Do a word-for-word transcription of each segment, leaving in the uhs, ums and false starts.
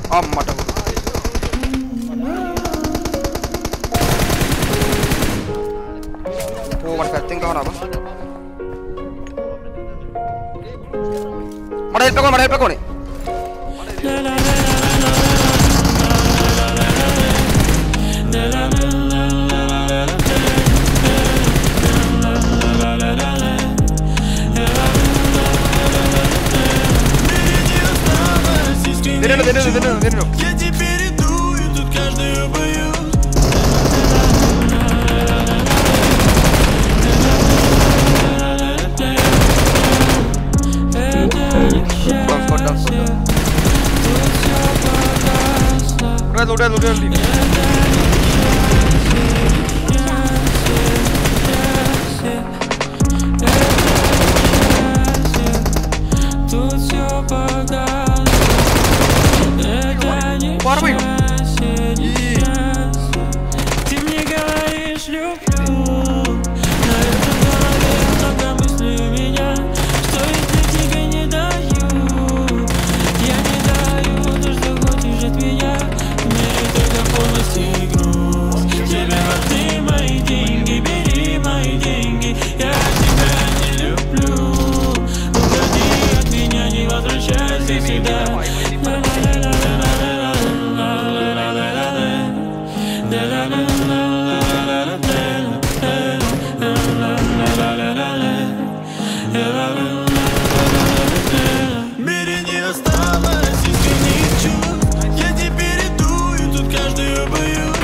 అమ్మట ఓ మన కత్తి ఇంకా రాబా మన వెళ్ళిపోకోండి మన వెళ్ళిపోకోండి Верну, верну, верну, верну. Я теперь иду, и тут каждую боюсь. Ура, ура, ура, ура. Парвай. Ты мне говоришь, люблю. На этом голове много мыслей у меня. Что если тебе не даю? Я не даю то, что хочешь от меня. В мире только полностью груз. Тебе важны мои деньги, бери мои деньги. Я тебя не люблю. Уходи от меня, не возвращайся сюда. В мире не осталось искренних чувств. Я теперь иду, и тут каждую боюсь.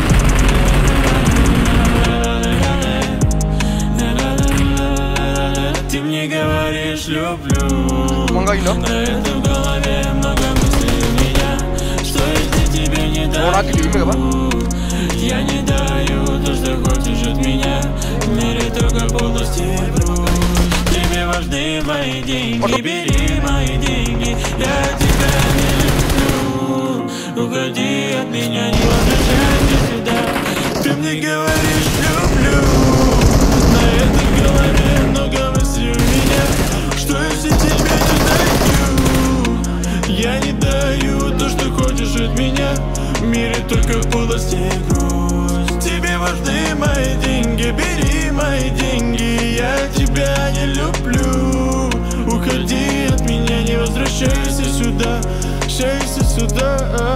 Ты мне говоришь, люблю. На этом в голове много мыслей у меня. Что если тебе не даю? Я не даю то, что хочешь от меня. В мире только полностью груз. Тебе важны мои деньги, бери мои деньги. Я тебя не люблю. Уходи от меня, не возвращайся сюда. Ты мне говоришь, люблю. На этой голове много мыслей у меня. Что если тебе не даю? Я не даю то, что хочешь от меня. В мире только полости и грусть. Тебе важны мои деньги, бери мои деньги. Я тебя не люблю. Уходи от меня, не возвращайся сюда. Возвращайся сюда.